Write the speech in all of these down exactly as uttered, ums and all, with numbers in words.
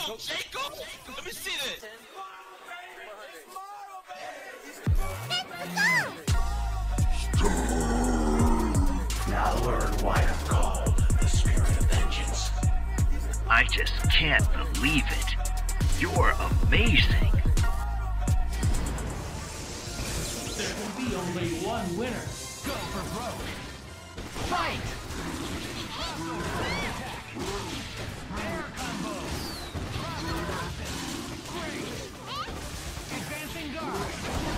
Jacob? Jacob? Let me see this. Now learn why I'm called the Spirit of Vengeance. I just can't believe it. You're amazing. There can be only one winner. Go for broke. Fight! Air combo. Great. Advancing guard.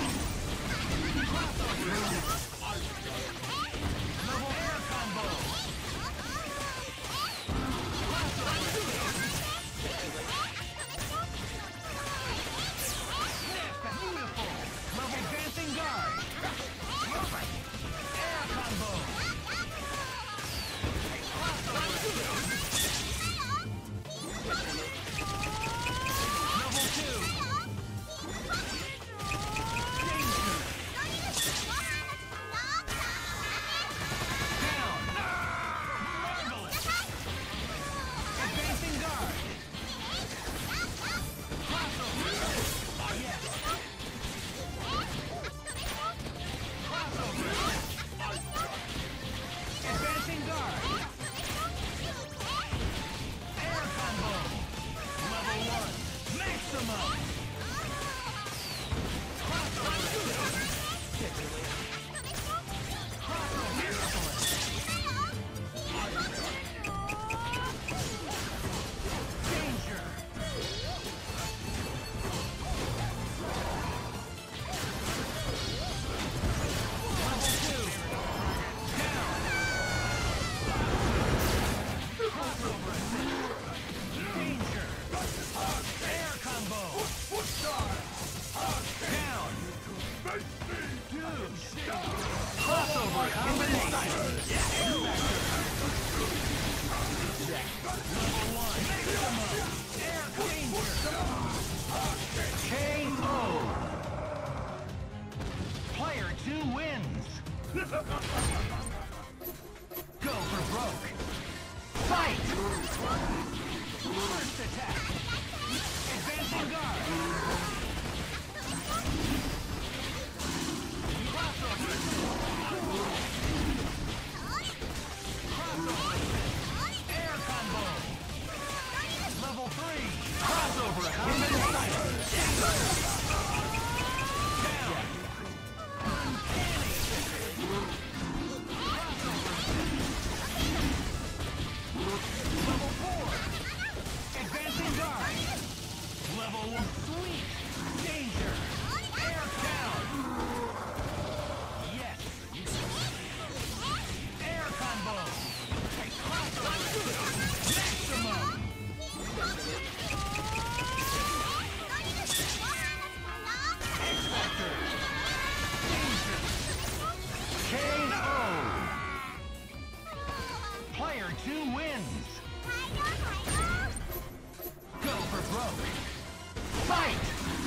Level air combo. Beautiful. Level advancing guard. Air combo. Level two. Danger. Down. Marvelous. Advancing guard. Crossover. Yes. Crossover. Advancing guard. Air combo. Level one. Maximum. Crossover. Crossover. Danger. Level two. Down. Crossover. Danger. Air combo. Down. Two. Crossover combination. Level one. Maximum. Air danger. K O. Player two wins. Go for broke. Fight! First attack. Advancing guard. Crossover. Crossover. Air combo. Level three. Crossover. Down. Uncanny. Level four. Advancing guard. Level one. Sweet. Danger. Air down. Yes. Air combo. Maximum. X-Factor. Danger. K O. Player two wins. Go for broke. Fight!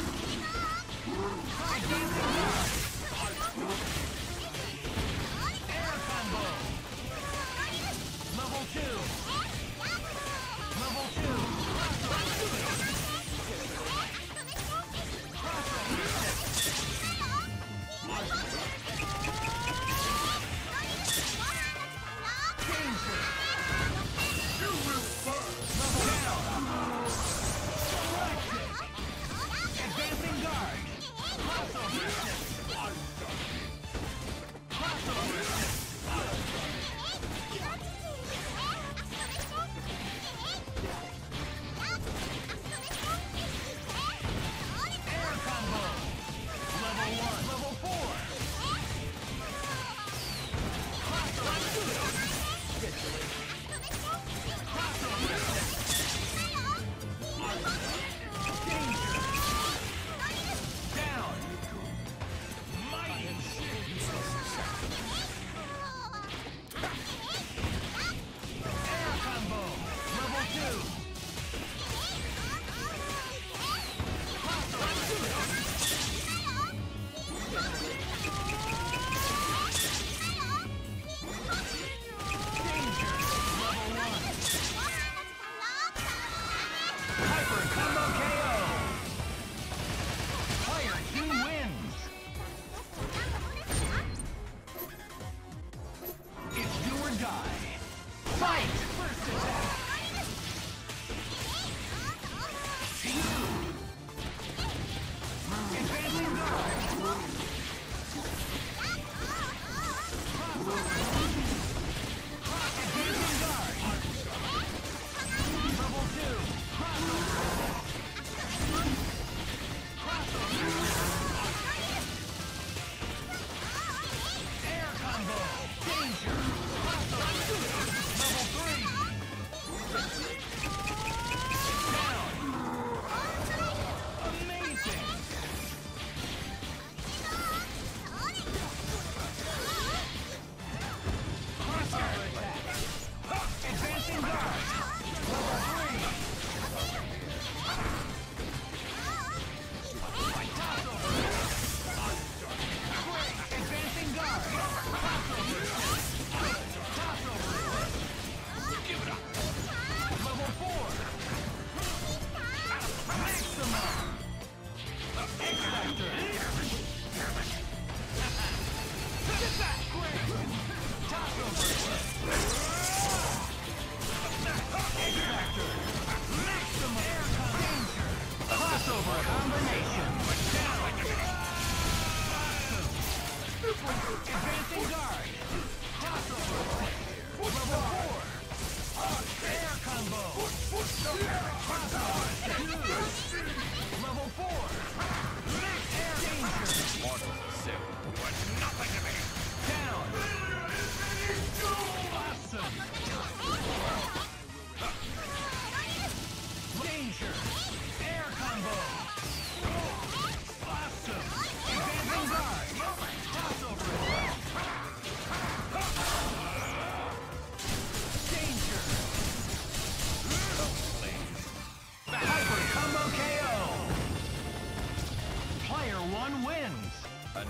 Advancing guard. Air combo. Level two. Level two. Danger. Level down. Advancing guard. Crossover.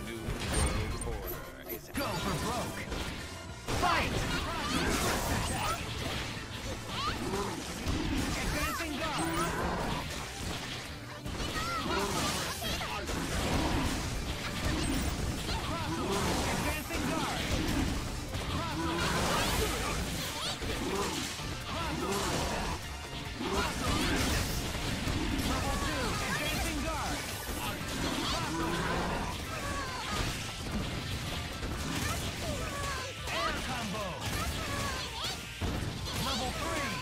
new world order is Go for broke. Fight! First attack. Advancing guard. Advancing guard. Level two. Advancing guard. Air combo. Level three.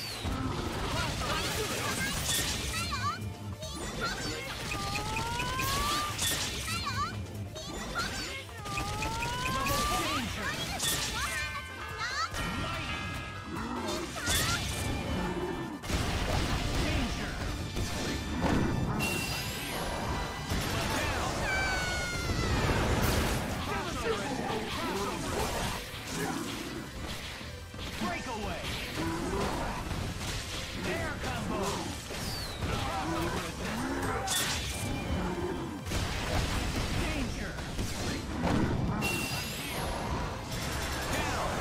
Breakaway! Air combo! Danger! Down!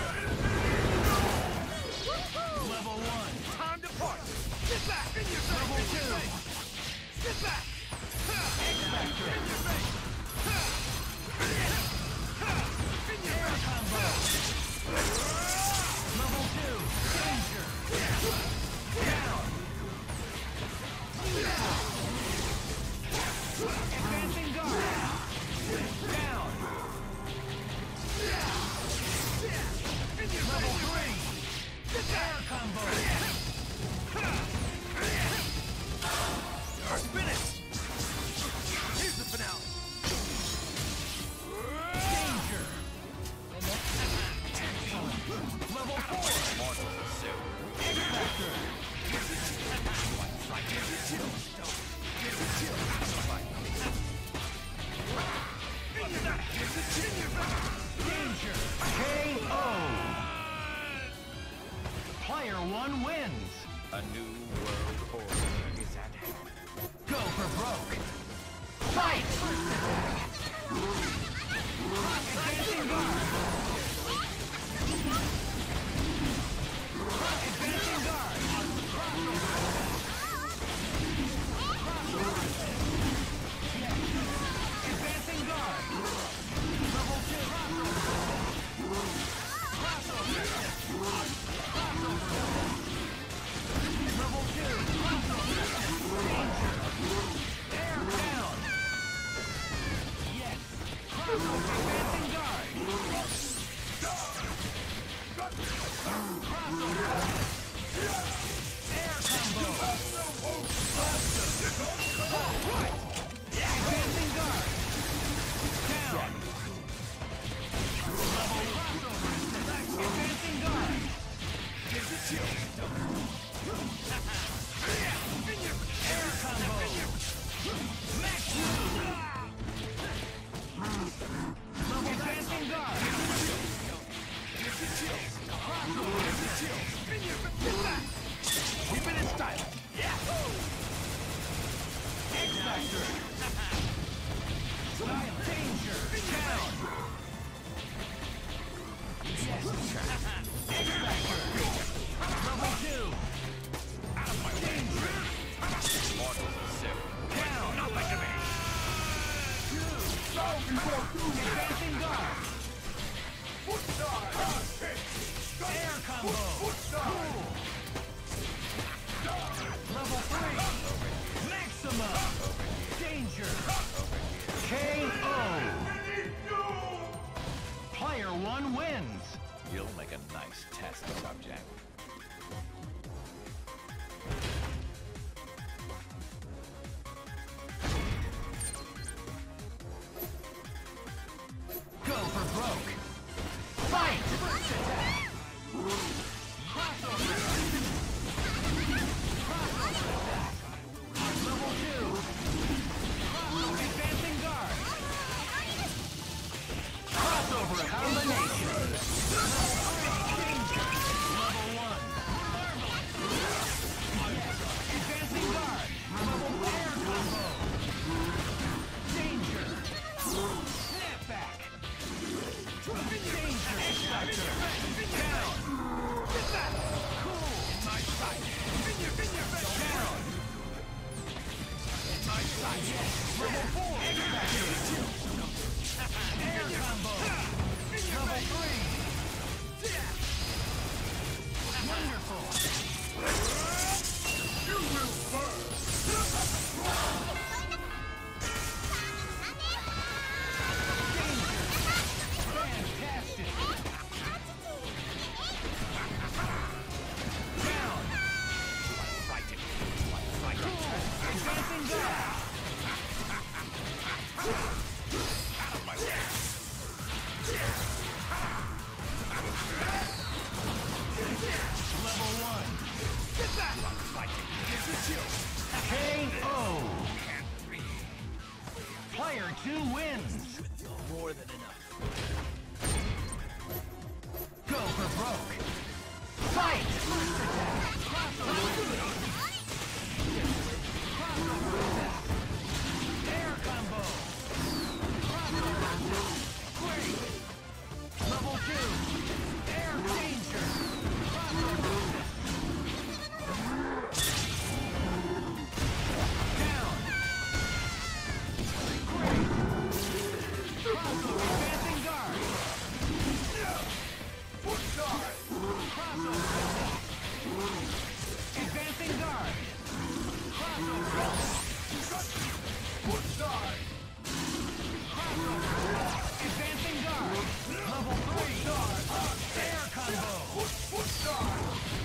Level one! time to party. Get back in your face. Level two! Get back. X-Factor! In your face. In your Air face. combo! Level two! Danger! Down! Advancing guard! Down! Level three! Air combo! Spin it. Here's the finale. Danger! Excellent! Level four! Mortal suit. X-Factor! Danger! K O! Player one wins! A new world order is at hand. Go for broke! Fight! Advancing guard! Advancing guard! Advancing guard! Level two! Crossover! Level two! Danger! Air down! Yes! Crossover! Advancing guard! Crossover! Air combo! Advancing guard! Down! Level crossover! Advancing guard! Air combo! Max move! Level advancing guard! Keep it in style. X-Factor! Style danger! Down! Yes! X-Factor! Level two! Danger! Mortal suit. Down! Nothing to me. Advancing guard! Air combo! Cool! Level three! Maximum! Danger! K O! Player one wins! You'll make a nice test subject. Go for broke! Fight! First attack! Crossover! Crossover attack! Level two! Crossover advancing guard! Crossover combination! Level three! Danger! Level Level four. Air combo. Level three. Wonderful. You will burn. Fantastic. Down. Advancing down. Level one. Get back. K O. Player two wins. More than enough. Go for broke. Fight! First attack. Crossover attack. Crossover attack. Air combo. Crossover attack. Great. Level two. Air danger. Crossover attack. Down. Great. Crossover advancing guard. Foot guard. Crossover attack. Advancing guard. Crossover attack. Foot guard. Crossover attack. Advancing guard. Level three. Air combo. Foot guard.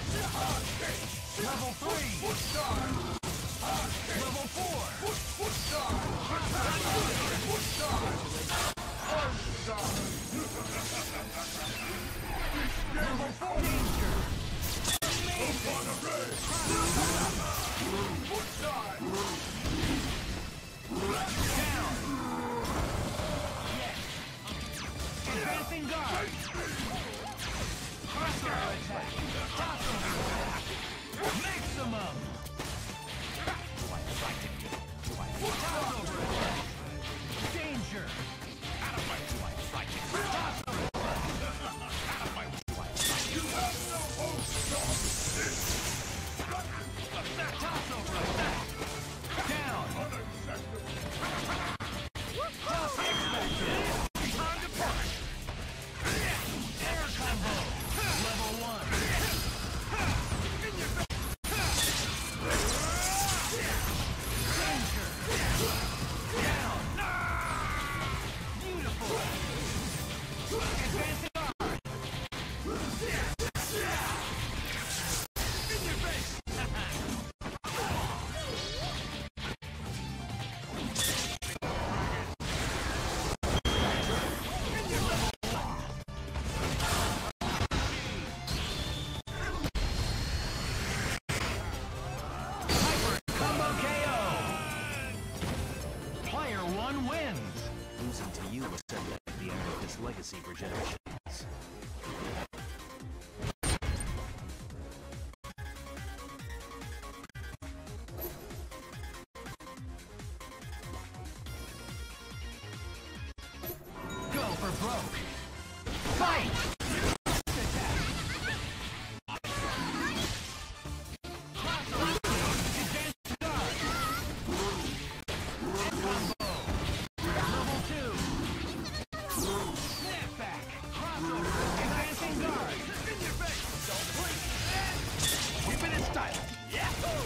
Level three. Foot guard. Level four. Foot guard. Foot guard. Level four. Danger. Amazing. Foot guard. Down. Yes. Advancing guard. Crossover attack. Crossover attack. Maximum. Crossover attack. Danger. Crossover attack. Down. Tough expected. Time to punch. Air combo. Level one. Danger. Down. Beautiful. Advancing guard. In your face. Hyper combo K O. Player one wins. Losing to you will set back the end of this legacy for generations. Go for broke. Fight! Attack. Crossover. Advanced guard. Combo. Level two. Snap back. Crossover. Advancing guard. In your face. Don't blink. Keep it in style. Yahoo!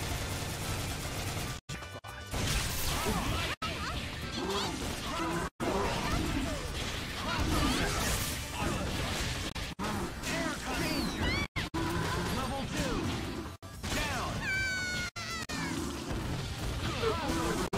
Air danger. Level two. Down. Crossover